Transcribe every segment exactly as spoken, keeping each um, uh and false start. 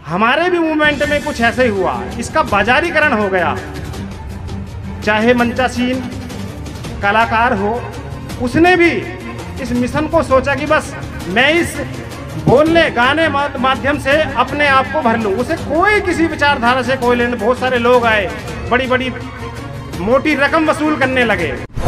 हमारे भी मूवमेंट में कुछ ऐसे ही हुआ, इसका बाजारीकरण हो गया। चाहे मंचासीन कलाकार हो, उसने भी इस मिशन को सोचा कि बस मैं इस बोलने गाने माध्यम से अपने आप को भर लूं। उसे कोई किसी विचारधारा से कोई लेने। बहुत सारे लोग आए, बड़ी बड़ी मोटी रकम वसूल करने लगे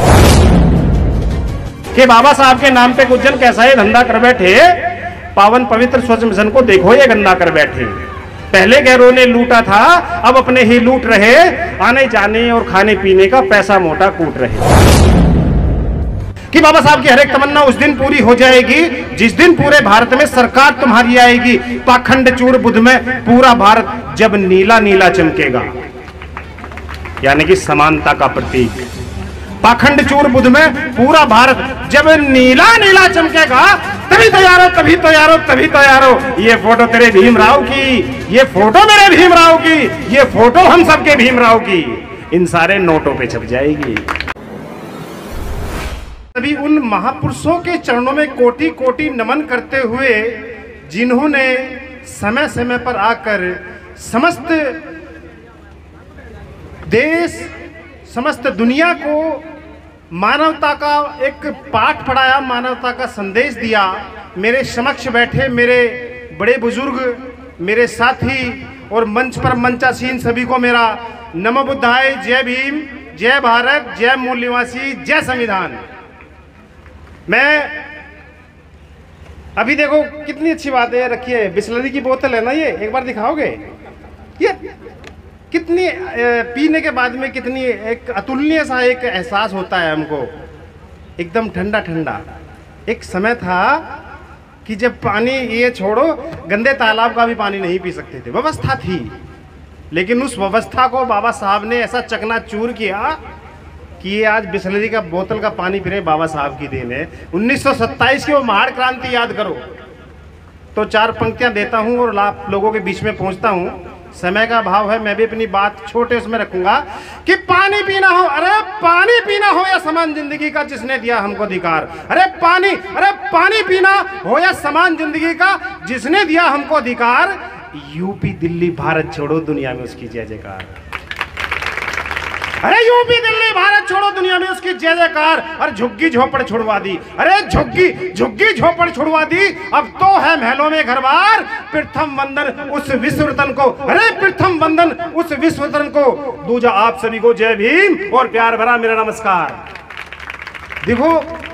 कि बाबा साहब के नाम पे गुज्जर कैसा ये धंधा कर बैठे, पावन पवित्र स्वच्छ मिशन को देखो ये गंदा कर बैठे। पहले गैरों ने लूटा था, अब अपने ही लूट रहे, आने जाने और खाने पीने का पैसा मोटा कूट रहे। कि बाबा साहब की हर एक तमन्ना उस दिन पूरी हो जाएगी जिस दिन पूरे भारत में सरकार तुम्हारी आएगी। पाखंड चूर बुध में पूरा भारत जब नीला नीला चमकेगा, यानी कि समानता का प्रतीक। पाखंड चूर बुध में पूरा भारत जब नीला नीला चमकेगा, तभी तो यारो तभी तो यारो तभी तो यारो ये फोटो तेरे भीमराव की, ये फोटो मेरे भीमराव की, ये फोटो हम सबके भीमराव की इन सारे नोटों पे छप जाएगी। सभी उन महापुरुषों के चरणों में कोटि कोटि नमन करते हुए जिन्होंने समय समय पर आकर समस्त देश, समस्त दुनिया को मानवता का एक पाठ पढ़ाया, मानवता का संदेश दिया। मेरे समक्ष बैठे मेरे बड़े बुजुर्ग, मेरे साथी और मंच पर मंचासीन सभी को मेरा नमो बुद्धाय, जय भीम, जय भारत, जय मूल निवासी, जय संविधान। मैं अभी देखो कितनी अच्छी बात है, रखिए बिस्लरी की बोतल है ना, ये एक बार दिखाओगे? ये कितनी पीने के बाद में कितनी एक अतुलनीय सा एक एहसास होता है हमको, एकदम ठंडा ठंडा। एक समय था कि जब पानी, ये छोड़ो गंदे तालाब का भी पानी नहीं पी सकते थे, व्यवस्था थी, लेकिन उस व्यवस्था को बाबा साहब ने ऐसा चकनाचूर किया कि ये आज बिस्लरी का बोतल का पानी पी रहे बाबा साहब की देन है। उन्नीस सौ सत्ताईस की वो महान क्रांति याद करो। तो चार पंक्तियां देता हूं और आप लोगों के बीच में पहुंचता हूं। समय का अभाव है, मैं भी अपनी बात छोटे उसमें रखूंगा कि पानी पीना हो, अरे पानी पीना हो या समान जिंदगी का जिसने दिया हमको अधिकार। अरे पानी, अरे पानी पीना हो या समान जिंदगी का जिसने दिया हमको अधिकार। यूपी दिल्ली भारत छोड़ो, दुनिया में उसकी जय जयकार। अरे यूपी दिल्ली भारत छोड़ो, दुनिया में उसकी जय जयकार। अरे झुग्गी झोपड़ छुड़वा दी, अरे झुग्गी झुग्गी झोपड़ छुड़वा दी, अब तो है महलों में घर बार। प्रथम वंदन उस विश्व रतन को, अरे प्रथम वंदन उस विश्व रतन को। दूजा आप सभी को जय भीम और प्यार भरा मेरा नमस्कार। देखो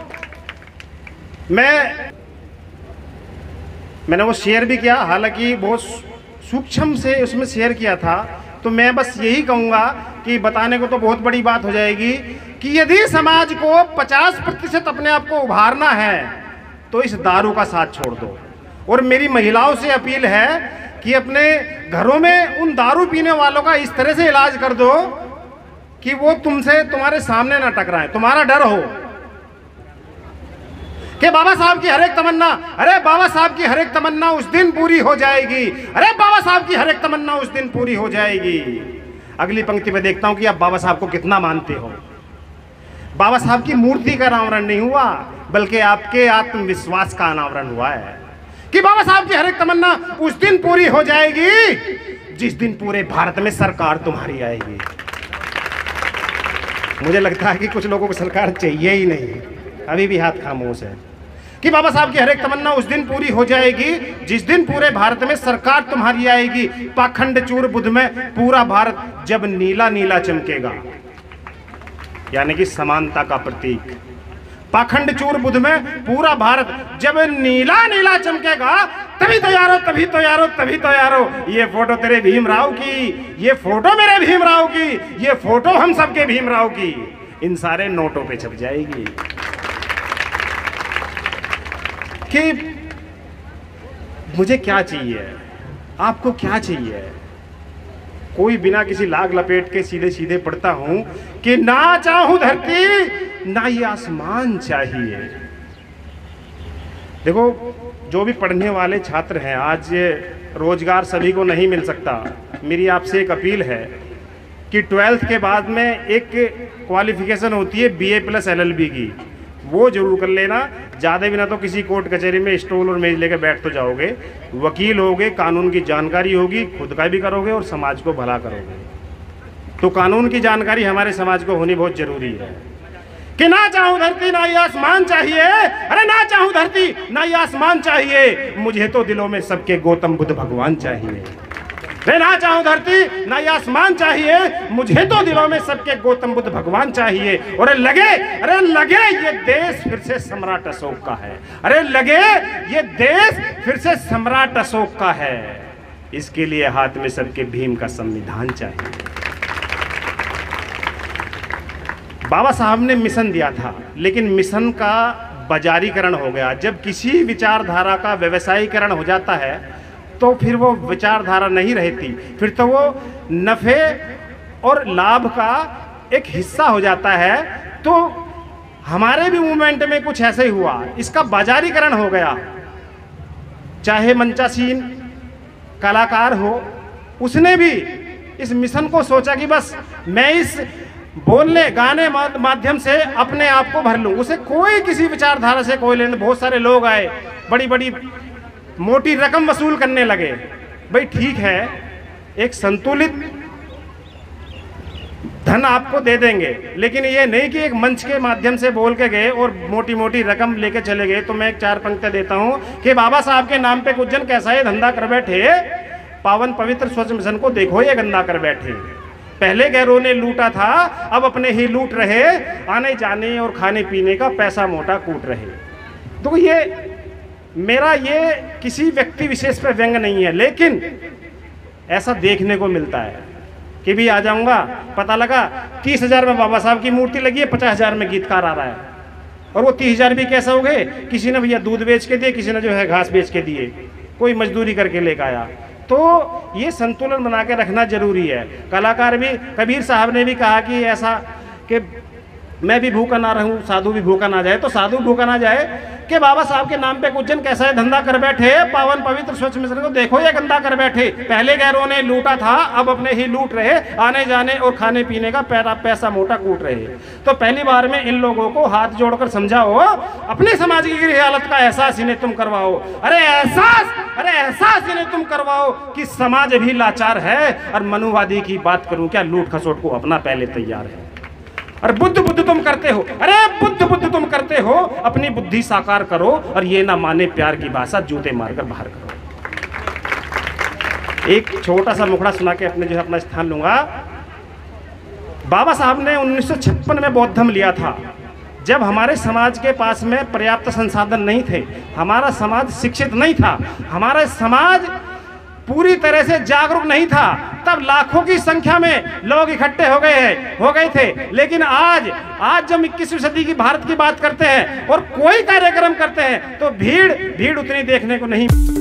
मैं मैंने वो शेयर भी किया, हालांकि बहुत सूक्ष्म से उसमें शेयर किया था। तो मैं बस यही कहूँगा कि बताने को तो बहुत बड़ी बात हो जाएगी कि यदि समाज को पचास प्रतिशत अपने आप को उभारना है तो इस दारू का साथ छोड़ दो। और मेरी महिलाओं से अपील है कि अपने घरों में उन दारू पीने वालों का इस तरह से इलाज कर दो कि वो तुमसे, तुम्हारे सामने ना टकराए, तुम्हारा डर हो कि बाबा साहब की हर एक तमन्ना, अरे बाबा साहब की हर एक तमन्ना उस दिन पूरी हो जाएगी। अरे बाबा साहब की हर एक तमन्ना उस दिन पूरी हो जाएगी। अगली पंक्ति में देखता हूं कि आप बाबा साहब को कितना मानते हो। बाबा साहब की मूर्ति का अनावरण नहीं हुआ, बल्कि आपके आत्मविश्वास का अनावरण हुआ है कि बाबा साहब की हर एक तमन्ना उस दिन पूरी हो जाएगी जिस दिन पूरे भारत में सरकार तुम्हारी आएगी। मुझे लगता है कि कुछ लोगों को सरकार चाहिए ही नहीं, अभी भी हाथ खामोश है। कि बाबा साहब की हर एक तमन्ना उस दिन पूरी हो जाएगी जिस दिन पूरे भारत में सरकार तुम्हारी आएगी। पाखंड चूर बुध में पूरा भारत जब नीला नीला चमकेगा, यानी कि समानता का प्रतीक। पाखंड चूर बुध में पूरा भारत जब नीला नीला चमकेगा, तभी तो यारो तभी तो यारो तभी तो यारो ये फोटो तेरे भीमराव की, ये फोटो मेरे भीमराव की, ये फोटो हम सबके भीमराव की इन सारे नोटों पे छप जाएगी। कि मुझे क्या चाहिए, आपको क्या चाहिए। कोई बिना किसी लाग लपेट के सीधे सीधे पढ़ता हूं कि ना चाहूं धरती ना ये आसमान चाहिए। देखो जो भी पढ़ने वाले छात्र हैं, आज रोजगार सभी को नहीं मिल सकता। मेरी आपसे एक अपील है कि ट्वेल्थ के बाद में एक क्वालिफिकेशन होती है B A plus L L B की। वो जरूर कर लेना। ज़्यादा भी ना तो किसी कोर्ट कचहरी में स्टूल और मेज लेकर बैठ तो जाओगे, वकील होगे, कानून की जानकारी होगी, खुद का भी करोगे और समाज को भला करोगे। तो कानून की जानकारी हमारे समाज को होनी बहुत जरूरी है कि ना चाहूं धरती ना ये आसमान चाहिए, अरे ना चाहूं धरती ना ये आसमान चाहिए, मुझे तो दिलों में सबके गौतम बुद्ध भगवान चाहिए। रे ना चाहूं धरती ना ये आसमान चाहिए, मुझे तो दिलों में सबके गौतम बुद्ध भगवान चाहिए। और लगे अरे लगे ये देश फिर से सम्राट अशोक का है, अरे लगे ये देश फिर से सम्राट अशोक का है, इसके लिए हाथ में सबके भीम का संविधान चाहिए। बाबा साहब ने मिशन दिया था, लेकिन मिशन का बाजारीकरण हो गया। जब किसी विचारधारा का व्यवसायीकरण हो जाता है तो फिर वो विचारधारा नहीं रहती, फिर तो वो नफे और लाभ का एक हिस्सा हो जाता है। तो हमारे भी मूवमेंट में कुछ ऐसे ही हुआ, इसका बाजारीकरण हो गया। चाहे मंचासीन कलाकार हो, उसने भी इस मिशन को सोचा कि बस मैं इस बोलने गाने माध्यम से अपने आप को भर लूं, उसे कोई किसी विचारधारा से कोई लेने। बहुत सारे लोग आए, बड़ी बड़ी मोटी रकम वसूल करने लगे। भाई ठीक है, एक संतुलित धन आपको दे देंगे, लेकिन ये नहीं कि एक मंच के माध्यम से बोल के गए और मोटी मोटी रकम लेके चले गए। तो मैं एक चार पंक्तियां देता हूं कि बाबा साहब के नाम पे कुछ जन कैसा ये धंधा कर बैठे, पावन पवित्र स्वच्छ मिशन को देखो ये गंदा कर बैठे। पहले गैरों ने लूटा था, अब अपने ही लूट रहे, आने जाने और खाने पीने का पैसा मोटा कूट रहे। तो ये मेरा ये किसी व्यक्ति विशेष पे व्यंग नहीं है, लेकिन ऐसा देखने को मिलता है कि भी आ जाऊंगा, पता लगा तीस हजार में बाबा साहब की मूर्ति लगी है, पचास हजार में गीतकार आ रहा है। और वो तीस हजार भी कैसा हो गए, किसी ने भैया दूध बेच के दिए, किसी ने जो है घास बेच के दिए, कोई मजदूरी करके लेकर आया। तो ये संतुलन बना के रखना जरूरी है। कलाकार भी, कबीर साहब ने भी कहा कि ऐसा कि मैं भी भूखा ना रहूं, साधु भी भूखा ना जाए। तो साधु भूखा ना जाए कि बाबा साहब के नाम पे कुछ जन कैसा है धंधा कर बैठे, पावन पवित्र स्वच्छ मिशन को देखो ये गंदा कर बैठे। पहले गैरों ने लूटा था, अब अपने ही लूट रहे, आने जाने और खाने पीने का पैसा पैसा मोटा कूट रहे। तो पहली बार में इन लोगों को हाथ जोड़कर समझाओ, अपने समाज की गिरी हालत का एहसास इन्हें तुम करवाओ। अरे एहसास अरे एहसास इन्हें तुम करवाओ कि समाज भी लाचार है। और मनुवादी की बात करूं क्या, लूट खसोट को अपना पहले तैयार है। और बुद्ध बुद्ध तुम करते हो, अरे बुद्ध बुद्ध तुम करते हो, अपनी बुद्धि साकार करो और ये ना माने प्यार की भाषा, जूते मारकर बाहर करो। एक छोटा सा मुखड़ा सुना के अपने जो है अपना स्थान लूंगा। बाबा साहब ने उन्नीस सौ छप्पन में बौद्ध धर्म लिया था, जब हमारे समाज के पास में पर्याप्त संसाधन नहीं थे, हमारा समाज शिक्षित नहीं था, हमारा समाज पूरी तरह से जागरूक नहीं था। तब लाखों की संख्या में लोग इकट्ठे हो गए हैं हो गए थे। लेकिन आज आज जब इक्कीसवीं सदी की भारत की बात करते हैं और कोई कार्यक्रम करते हैं तो भीड़ भीड़ उतनी देखने को नहीं